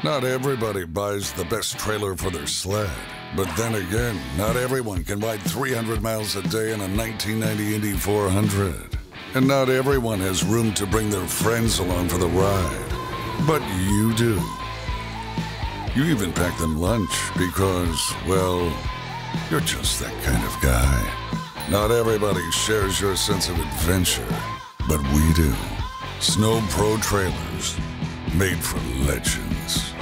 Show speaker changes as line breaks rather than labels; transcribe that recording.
Not everybody buys the best trailer for their sled. But then again, not everyone can ride 300 miles a day in a 1990 Indy 400. And not everyone has room to bring their friends along for the ride. But you do. You even pack them lunch because, well, you're just that kind of guy. Not everybody shares your sense of adventure, but we do. SnoPro trailers, made for legends.